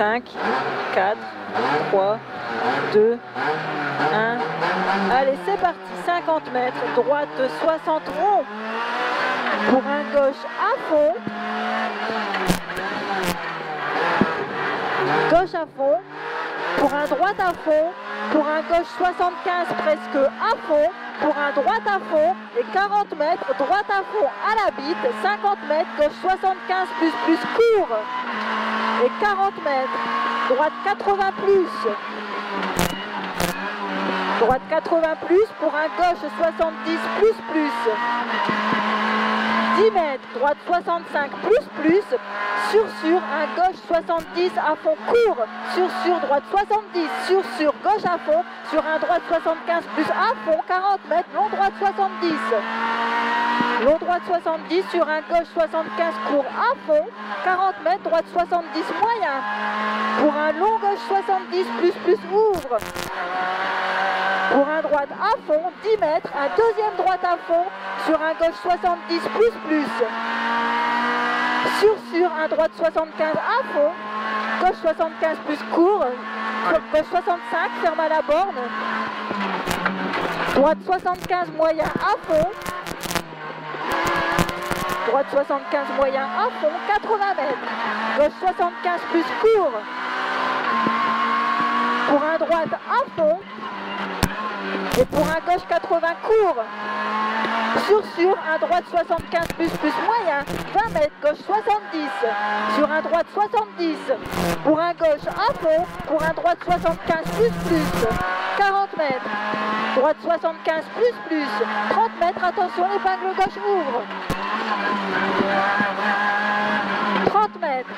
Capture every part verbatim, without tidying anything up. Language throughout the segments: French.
cinq, quatre, trois, deux, un. Allez, c'est parti. cinquante mètres, droite soixante rond. Pour un gauche à fond. Gauche à fond. Pour un droite à fond. Pour un gauche soixante-quinze presque à fond. Pour un droite à fond. Et quarante mètres, droite à fond à la bite. cinquante mètres, gauche soixante-quinze plus plus court. Et quarante mètres, droite quatre-vingts plus. Droite quatre-vingts plus pour un gauche soixante-dix plus plus. dix mètres, droite soixante-cinq plus plus. Sur sur, un gauche soixante-dix à fond court. Sur sur, droite soixante-dix. Sur sur, gauche à fond. Sur un droite soixante-quinze plus à fond. quarante mètres, long droite soixante-dix. Long droite soixante-dix sur un gauche soixante-quinze court à fond. quarante mètres, droite soixante-dix moyen. Pour un long gauche soixante-dix plus plus ouvre. Pour un droite à fond, dix mètres, un deuxième droite à fond sur un gauche soixante-dix plus plus. Sur sur, un droite soixante-quinze à fond, gauche soixante-quinze plus court, gauche soixante-cinq, ferme à la borne. Droite soixante-quinze moyen à fond. Droite soixante-quinze moyen à fond, quatre-vingts mètres. Gauche soixante-quinze plus court. Pour un droite à fond. Et pour un gauche quatre-vingts court. Sur sur, un droite soixante-quinze plus plus moyen, vingt mètres, gauche soixante-dix. Sur un droite soixante-dix. Pour un gauche à fond. Pour un droite soixante-quinze plus plus. quarante mètres. Droite soixante-quinze plus plus. trente mètres, attention, épingle gauche ouvre. trente mètres.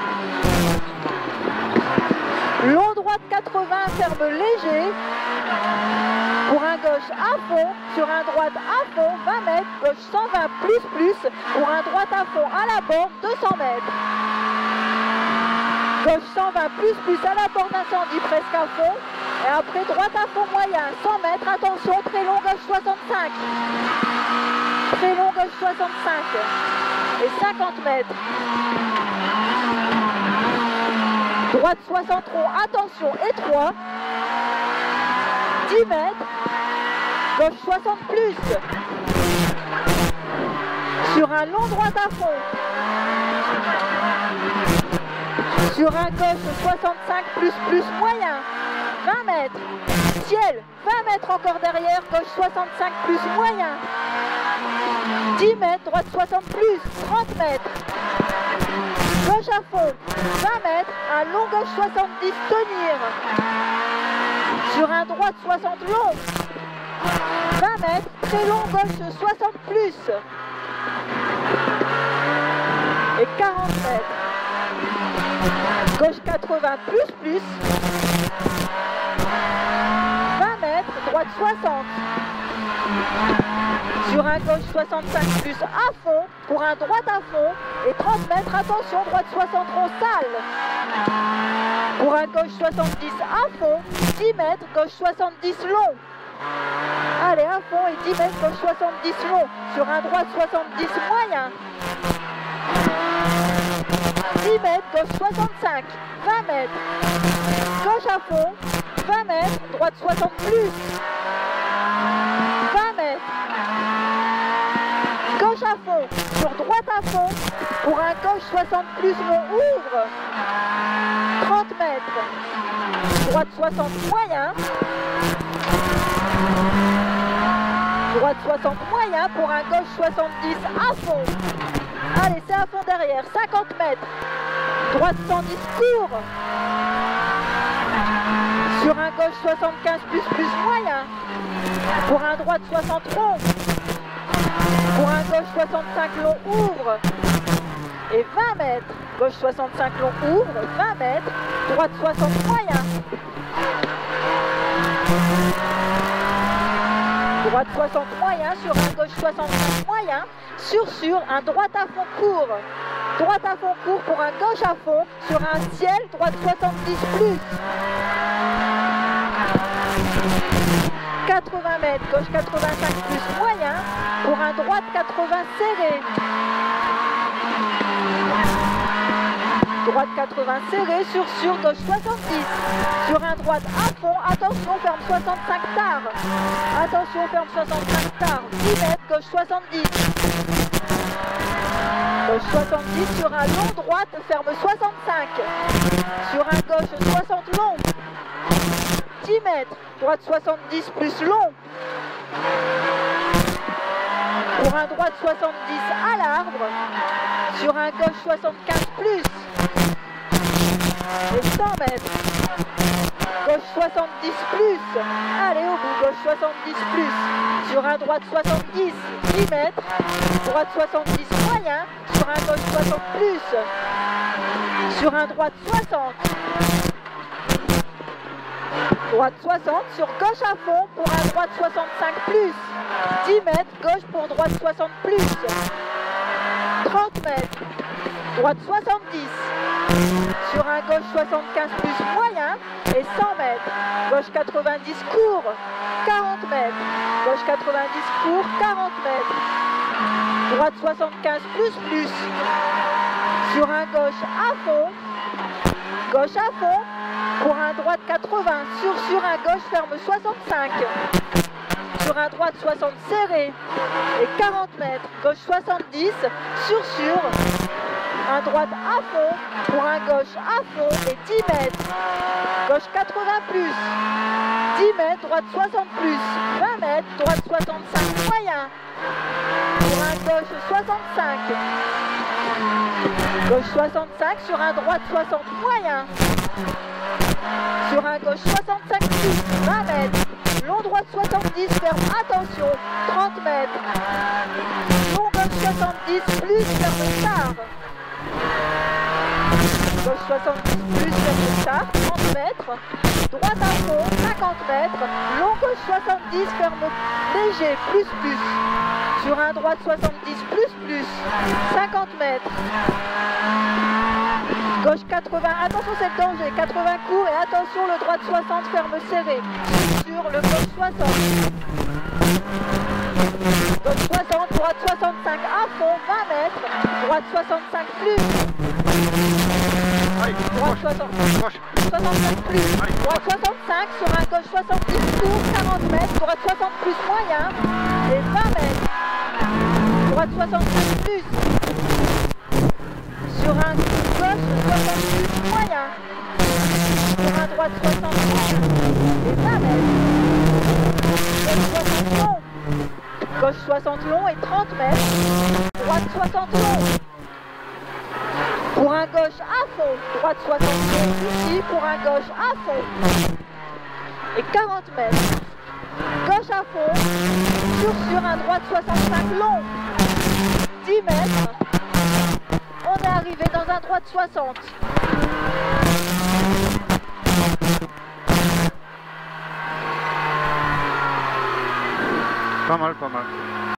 Long droite quatre-vingts, ferme léger. Pour un gauche à fond, sur un droite à fond, vingt mètres, gauche cent vingt plus plus. Pour un droite à fond à la borne, deux cents mètres. Gauche cent vingt plus plus à la borne incendie presque à fond. Et après droite à fond moyen, cent mètres, attention, très long gauche soixante-cinq. Très long gauche soixante-cinq. Et cinquante mètres. Droite soixante rond, attention, étroit. dix mètres. Gauche soixante plus. Sur un long droite à fond. Sur un gauche soixante-cinq plus plus moyen. vingt mètres. Ciel, vingt mètres encore derrière, gauche soixante-cinq plus moyen. dix mètres, droite soixante plus, trente mètres. Gauche à fond, vingt mètres, un long gauche soixante-dix, tenir. Sur un droite soixante long, vingt mètres, très long gauche soixante plus. Et quarante mètres. Gauche quatre-vingts plus plus. vingt mètres, droite soixante. Sur un gauche soixante-cinq plus à fond, pour un droite à fond, et trente mètres, attention, droite soixante rond sale. Pour un gauche soixante-dix à fond, dix mètres, gauche soixante-dix long. Allez, à fond et dix mètres, gauche soixante-dix long. Sur un droite soixante-dix moyen. dix mètres, gauche soixante-cinq, vingt mètres. Gauche à fond, vingt mètres, droite soixante plus. vingt mètres. Gauche à fond, sur droite à fond, pour un gauche soixante plus long, ouvre. trente mètres. Droite soixante moyen. Droite soixante moyen pour un gauche soixante-dix à fond. Allez, c'est à fond derrière, cinquante mètres. Droite cent dix court. Sur un gauche soixante-quinze plus plus moyen. Pour un droite soixante rond. Pour un gauche soixante-cinq long, ouvre. Et vingt mètres. Gauche soixante-cinq long, ouvre. vingt mètres. Droite soixante moyen. Droite soixante moyen sur un gauche soixante-cinq moyen. Sur sur, un droite à fond court. Droite à fond court pour un gauche à fond. Sur un ciel, droite soixante-dix plus. quatre-vingts mètres, gauche quatre-vingt-cinq plus moyen. Pour un droite quatre-vingts serré. droite quatre-vingts serré, sur sur, gauche soixante-dix. Sur un droite à fond, attention, ferme soixante-cinq tard. Attention, ferme soixante-cinq tard. dix mètres, gauche soixante-dix. Gauche soixante-dix, sur un long droite, ferme soixante-cinq. Sur un gauche soixante long. dix mètres, droite soixante-dix plus long. Pour un droite soixante-dix à l'arbre. Sur un gauche soixante-quinze plus. Et cent mètres. Gauche soixante-dix plus. Allez au bout, gauche soixante-dix plus. Sur un droite soixante-dix, dix mètres. Droite soixante-dix moyen. Sur un gauche soixante plus. Sur un droite soixante. Droite soixante, sur gauche à fond pour un droite soixante-cinq plus. dix mètres, gauche pour droite soixante plus. trente mètres, droite soixante-dix. Sur un gauche soixante-quinze plus moyen et cent mètres. Gauche quatre-vingt-dix court, quarante mètres. Gauche quatre-vingt-dix court, quarante mètres. Droite soixante-quinze plus plus. Sur un gauche à fond. Gauche à fond. Pour un droite quatre-vingts, sur sur un gauche ferme soixante-cinq. Sur un droite soixante serré et quarante mètres. Gauche soixante-dix, sur sur. Un droite à fond, pour un gauche à fond et dix mètres. Gauche quatre-vingts plus. dix mètres, droite soixante plus. vingt mètres, droite soixante-cinq moyen. Pour un gauche soixante-cinq. Gauche soixante-cinq sur un droite soixante moyen. Sur un gauche soixante-cinq plus, vingt mètres. Long droite soixante-dix, ferme, attention, trente mètres. Long gauche soixante-dix plus, ferme tard. Gauche soixante-dix plus, ferme tard, trente mètres. Droite à fond, cinquante mètres. Long gauche soixante-dix, ferme léger, plus plus. Sur un droite soixante-dix plus plus, cinquante mètres. Gauche quatre-vingts, attention c'est le danger, quatre-vingts court et attention le droite soixante ferme serré. Sur le gauche soixante. Gauche soixante, droite soixante-cinq à fond, vingt mètres. Droite soixante-cinq plus. Droite soixante, soixante-cinq plus. Droite soixante-cinq sur un gauche soixante-dix court, quarante mètres. Droite soixante plus moyen et vingt mètres. Droite soixante-cinq plus. Sur un gauche soixante plus moyen. Sur un droite soixante et vingt mètres. Gauche soixante long. Gauche soixante long et trente mètres. Droite soixante long. Pour un gauche à fond. Droite soixante long ici pour un gauche à fond. Et quarante mètres. Gauche à fond. Sur sur un droite soixante-cinq long. dix mètres. On est arrivé dans un droite soixante. Pas mal, pas mal.